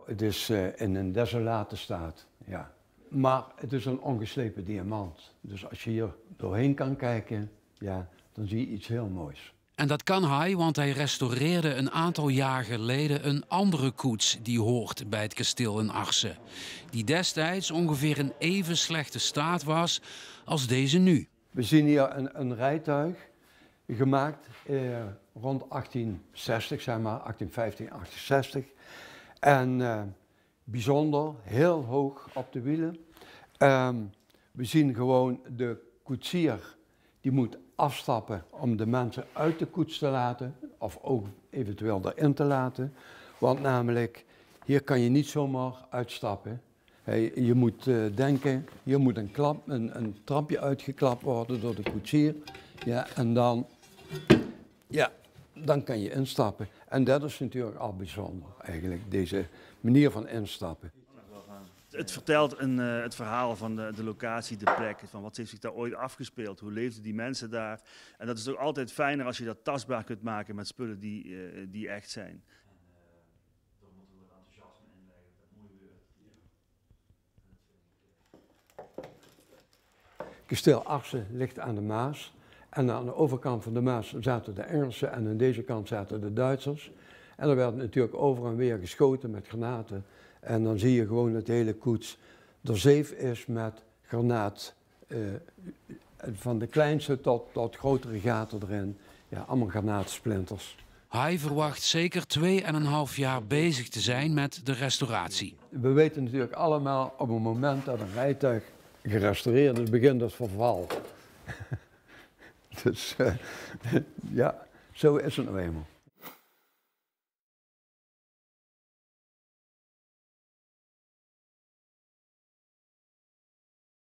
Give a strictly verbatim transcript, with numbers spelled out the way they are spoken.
het is uh, in een desolate staat, ja. Maar het is een ongeslepen diamant. Dus als je hier doorheen kan kijken, ja, dan zie je iets heel moois. En dat kan hij, want hij restaureerde een aantal jaar geleden een andere koets die hoort bij het kasteel in Arcen. Die destijds ongeveer in even slechte staat was als deze nu. We zien hier een, een rijtuig gemaakt eh, rond achttien zestig, zeg maar, achttien vijftig, achttien zestig. En uh, bijzonder, heel hoog op de wielen. Um, we zien gewoon de koetsier, die moet afstappen om de mensen uit de koets te laten, of ook eventueel erin te laten. Want namelijk, hier kan je niet zomaar uitstappen. Hey, je moet uh, denken, hier moet een, klap, een, een trapje uitgeklapt worden door de koetsier. Ja, en dan, ja, dan kan je instappen. En dat is natuurlijk al bijzonder, eigenlijk, deze manier van instappen. Het vertelt een, uh, het verhaal van de, de locatie, de plek, van wat heeft zich daar ooit afgespeeld, hoe leefden die mensen daar. En dat is toch altijd fijner als je dat tastbaar kunt maken met spullen die, uh, die echt zijn. Dan moeten we er enthousiasme in leggen dat het mooi wordt. Kasteel Arcen ligt aan de Maas. En aan de overkant van de Maas zaten de Engelsen en aan deze kant zaten de Duitsers. En er werd natuurlijk over en weer geschoten met granaten. En dan zie je gewoon dat de hele koets doorzeef is met granaat. Uh, van de kleinste tot, tot grotere gaten erin. Ja, allemaal granaatsplinters. Hij verwacht zeker twee en een half jaar bezig te zijn met de restauratie. We weten natuurlijk allemaal op het moment dat een rijtuig gerestaureerd is, begint het verval. Dus uh, ja, zo is het nou eenmaal.